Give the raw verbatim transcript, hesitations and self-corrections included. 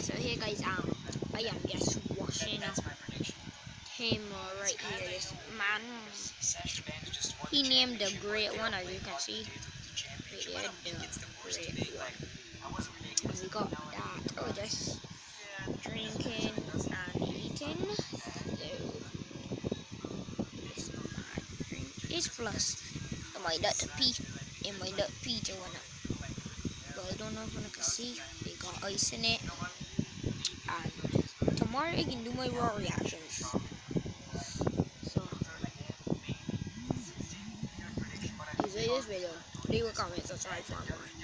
so here guys, um, I am just washing up him uh, right here. This man, he named the great one, as you can see. Right there, the great one. And we got that. Oh, just drinking and eating. So this man drink is plus. I might not pee. It might not pee to one up. But I don't know if I can see. They got ice in it. And tomorrow I can do my raw reactions. So, if you enjoy this video, leave a comment, subscribe for more.